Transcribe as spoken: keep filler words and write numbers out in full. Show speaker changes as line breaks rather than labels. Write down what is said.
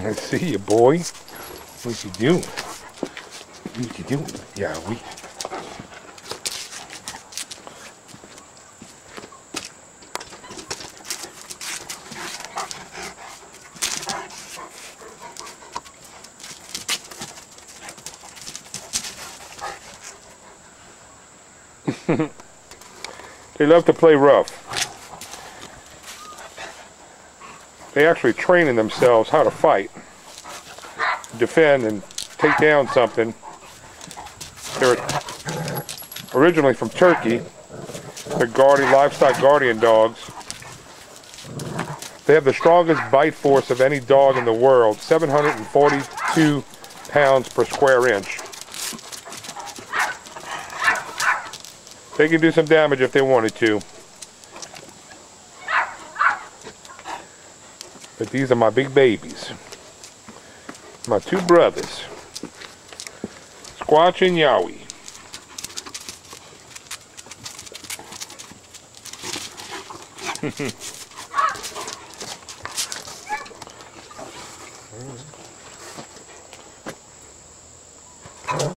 I see you, boy. What you doing? What you doing? Yowie. They love to play rough. They actually training themselves how to fight, defend, and take down something. They're originally from Turkey. They're guardian, livestock guardian dogs. They have the strongest bite force of any dog in the world, seven hundred forty-two pounds per square inch. They can do some damage if they wanted to. But these are my big babies. My two brothers. Squach and Yowie.